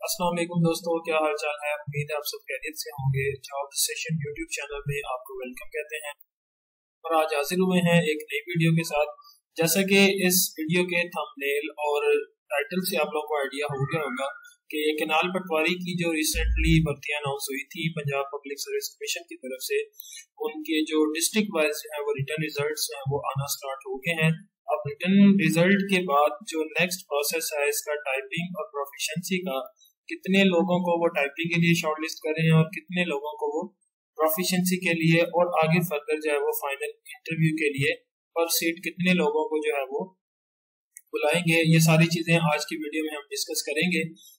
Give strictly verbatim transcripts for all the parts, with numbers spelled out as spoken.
अस्सलाम वालेकुम दोस्तों, क्या हाल चाल है। उम्मीद है आप सब खैरियत से होंगे। जॉब सेशन यूट्यूब चैनल में आपको वेलकम कहते हैं और आज हाजिर हुए हैं एक नई वीडियो के साथ। जैसा कि इस वीडियो के थंबनेल और टाइटल से आप लोगों को आइडिया हो गया होगा कि केनाल पटवारी की जो रिसेंटली भर्तियां अनाउंस हुई थी पंजाब पब्लिक सर्विस कमीशन की तरफ से, उनके जो डिस्ट्रिक्ट वाइज है वो रिटर्न रिजल्ट्स हैं वो आना स्टार्ट हो गए हैं। अब रिटर्न रिजल्ट के बाद जो नेक्स्ट प्रोसेस है इसका टाइपिंग और प्रोफिशिएंसी का, कितने लोगों को वो टाइपिंग के लिए शॉर्टलिस्ट कर रहे हैं और कितने लोगों को वो प्रोफिशिएंसी के लिए और आगे फर्दर जो है वो फाइनल इंटरव्यू के लिए पर सीट कितने लोगों को जो है वो बुलाएंगे, ये सारी चीजें आज की वीडियो में हम डिस्कस करेंगे।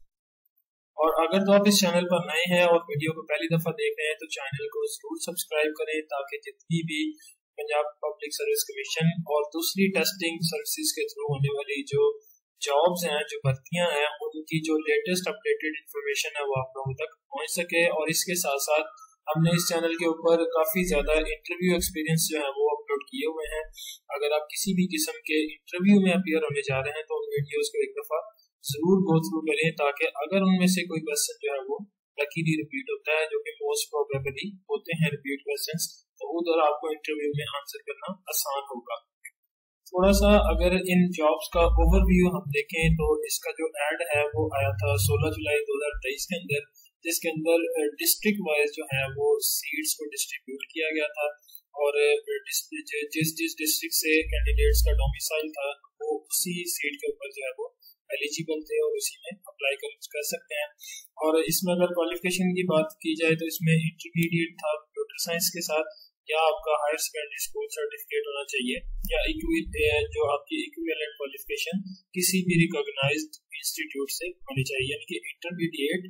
और अगर तो आप इस चैनल पर नए हैं और वीडियो को पहली दफा देख रहे हैं तो चैनल को जरूर सब्सक्राइब करें ताकि जितनी भी पंजाब पब्लिक सर्विस कमीशन और दूसरी टेस्टिंग सर्विसेज के थ्रू होने वाली जो जॉब्स हैं, जो भर्तियां हैं, उनकी जो लेटेस्ट अपडेटेड इंफॉर्मेशन है वो आप लोगों तक पहुंच सके। और इसके साथ साथ हमने इस चैनल के ऊपर काफी ज्यादा इंटरव्यू एक्सपीरियंस जो है वो अपलोड किए हुए हैं। अगर आप किसी भी किस्म के इंटरव्यू में अपीयर होने जा रहे हैं तो उन वीडियोस को एक दफा जरूर गो थ्रू करें ताकि अगर उनमें से कोई क्वेश्चन जो है वो लकीली रिपीट होता है, जो कि मोस्ट प्रोबेबली होते हैं रिपीट क्वेश्चंस, तो उधर आपको इंटरव्यू में आंसर करना आसान होगा। थोड़ा सा अगर इन जॉब्स का ओवरव्यू हम देखें तो इसका जो एड है वो आया था सोलह जुलाई दो हज़ार तेईस के अंदर, जिसके अंदर डिस्ट्रिक्ट वाइज जो है वो सीट्स को डिस्ट्रीब्यूट किया गया था और जिस जिस डिस्ट्रिक्ट से कैंडिडेट्स का डोमिसाइल था वो उसी सीट के ऊपर जो है वो एलिजिबल थे और उसी में अप्लाई कर, कर सकते हैं। और इसमें अगर क्वालिफिकेशन की बात की जाए तो इसमें इंटरमीडिएट था कंप्यूटर साइंस के साथ, या आपका हायर सेकेंडरी स्कूल सर्टिफिकेट होना चाहिए, या इक्वी जो आपकी इक्विवेलेंट क्वालिफिकेशन किसी भी रिकॉग्नाइज्ड इंस्टीट्यूट से होनी चाहिए, यानी कि इंटरमीडिएट।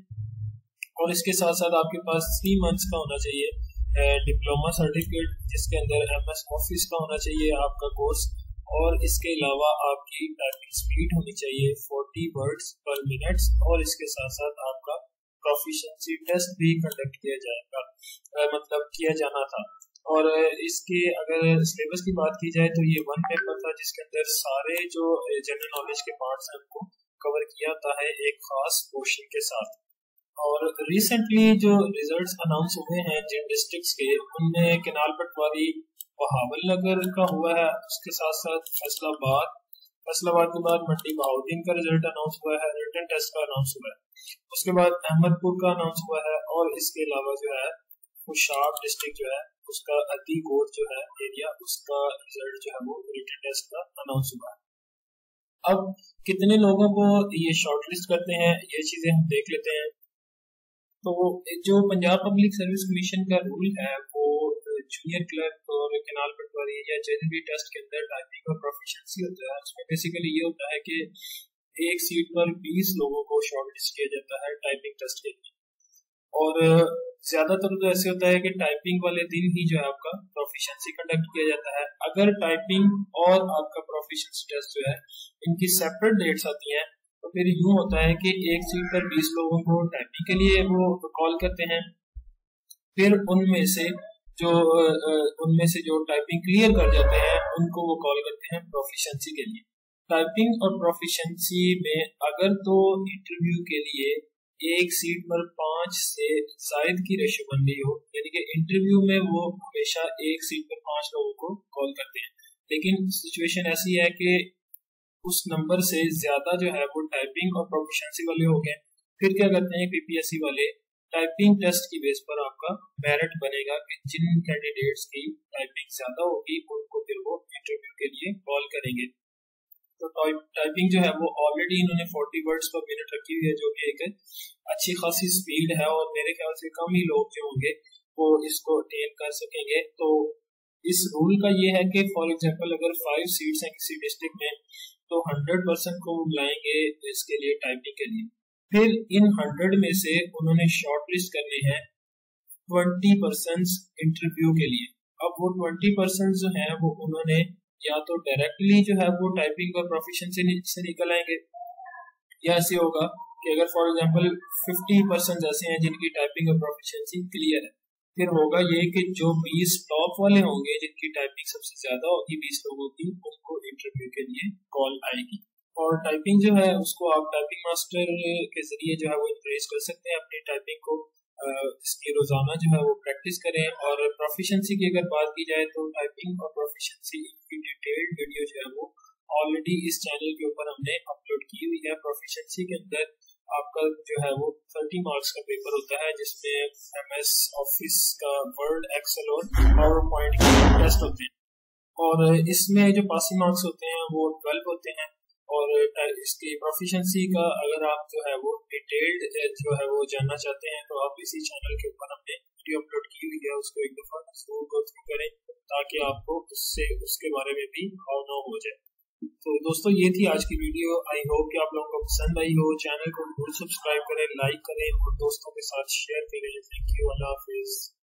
और इसके साथ साथ आपके पास थ्री मंथ्स का होना चाहिए डिप्लोमा सर्टिफिकेट, जिसके अंदर एम एस ऑफिस का होना चाहिए आपका कोर्स। और इसके अलावा आपकी टाइपिंग स्पीड होनी चाहिए चालीस वर्ड्स पर मिनट, और इसके साथ साथ आपका प्रोफिशिएंसी टेस्ट भी कंडक्ट किया जाएगा, मतलब किया जाना था। और इसके अगर सिलेबस की बात की जाए तो ये वन पेपर था जिसके अंदर सारे जो जनरल नॉलेज के पार्ट्स हैं उनको कवर किया जाता है एक खास पोर्शन के साथ। और रिसेंटली जो रिजल्ट्स अनाउंस हुए हैं जिन डिस्ट्रिक्ट्स के, उनमें केनाल पटवारी बहावल नगर का हुआ है, उसके साथ साथ फैसलाबाद, फैसलाबाद के बाद मंडी बहाउद्दीन का रिजल्ट अनाउंस हुआ है, रिटन टेस्ट का अनाउंस हुआ है, उसके बाद अहमदपुर का अनाउंस हुआ है, और इसके अलावा जो है खुशाब डिस्ट्रिक्ट जो है उसका अदीकोट जो है एरिया, उसका रिजल्ट जो है वो रिटन टेस्ट का अनाउंस हुआ है। अब कितने लोगों को ये शॉर्टलिस्ट करते हैं ये चीजें हम देख लेते हैं। तो जो पंजाब पब्लिक सर्विस कमीशन का रूल है वो जूनियर क्लर्क और केनाल पटवारी या जिन भी टेस्ट के अंदर टाइपिंग और प्रोफिशिएंसी होता है उसमें बेसिकली ये होता है कि एक सीट पर बीस लोगों को शॉर्टलिस्ट किया जाता है टाइपिंग टेस्ट के लिए। और ज्यादातर तो ऐसे होता है कि टाइपिंग वाले दिन ही जो है आपका प्रोफिशिएंसी कंडक्ट किया जाता है। अगर टाइपिंग और आपका प्रोफिशिएंसी टेस्ट जो है इनकी सेपरेट डेट्स आती हैं तो फिर यूं होता है कि एक सीट पर बीस लोगों को टाइपिंग के लिए वो कॉल करते हैं, फिर उनमें से जो उनमें से जो टाइपिंग क्लियर कर जाते हैं उनको वो कॉल करते हैं प्रोफिशिएंसी के लिए। टाइपिंग और प्रोफिशिएंसी में अगर तो इंटरव्यू के लिए एक सीट पर पांच से जायद की रेशो बन गई हो, यानी कि इंटरव्यू में वो हमेशा एक सीट पर पांच लोगों को कॉल करते हैं, लेकिन सिचुएशन ऐसी है कि उस नंबर से ज्यादा जो है वो टाइपिंग और प्रोफिशिएंसी वाले हो गए, फिर क्या करते हैं पीपीएससी वाले टाइपिंग टेस्ट की बेस पर आपका मेरिट बनेगा कि जिन कैंडिडेट्स की टाइपिंग ज्यादा होगी उनको फिर वो इंटरव्यू के लिए कॉल करेंगे। तो टाइपिंग जो है वो ऑलरेडी इन्होंने चालीस वर्ड्स पर मिनट रखी हुई है, जो कि एक अच्छी खासी स्पीड है और मेरे ख्याल से कम ही लोग जो होंगे वो इसको अटेन कर सकेंगे। तो इस रूल का ये है कि फॉर एग्जांपल अगर फाइव सीट्स हैं किसी डिस्ट्रिक्ट में तो हंड्रेड परसेंट को बुलाएंगे इसके लिए टाइपिंग के लिए, फिर इन हंड्रेड में से उन्होंने शॉर्टलिस्ट करने हैं ट्वेंटी परसेंट इंटरव्यू के लिए। अब वो ट्वेंटी परसेंट जो है वो उन्होंने या तो डायरेक्टली जो है वो टाइपिंग और प्रोफिशिएंसी से निकल आएंगे, या ऐसे होगा कि अगर फॉर एग्जांपल फिफ्टी परसेंट ऐसे हैं जिनकी टाइपिंग और प्रोफिशिएंसी क्लियर है, फिर होगा ये कि जो बीस टॉप वाले होंगे जिनकी टाइपिंग सबसे ज्यादा होगी बीस लोगों की, उनको इंटरव्यू के लिए कॉल आएगी। और टाइपिंग जो है उसको आप टाइपिंग मास्टर के जरिए जो है वो इंक्रीज कर सकते हैं अपनी टाइपिंग को। इसकी रोजाना जो है वो प्रैक्टिस करें। और प्रोफिशिएंसी की अगर बात की जाए तो टाइपिंग और प्रोफिशिएंसी की डिटेल्ड वीडियो जो है वो ऑलरेडी इस चैनल के ऊपर हमने अपलोड की हुई है। प्रोफिशिएंसी के अंदर आपका जो है वो थर्टी मार्क्स का पेपर होता है जिसमें एमएस ऑफिस का वर्ड, एक्सेल और पावर पॉइंट के टेस्ट होते हैं, और इसमें जो पासिंग मार्क्स होते हैं वो ट्वेल्व होते हैं। और इसकी प्रोफिशिएंसी का अगर आप जो है वो डिटेल्ड जो है वो जानना चाहते हैं तो आप इसी चैनल के ऊपर हमने वीडियो अपलोड की हुई है, उसको एक दफा जरूर गो थ्रू करें ताकि आपको उससे उसके बारे में भी हाउ नो हो जाए। तो दोस्तों ये थी आज की वीडियो। आई होप कि आप लोगों को पसंद आई हो। चैनल को जरूर सब्सक्राइब करें, लाइक करें और दोस्तों के साथ शेयर करें। थैंक यू, अल्लाह हाफिज।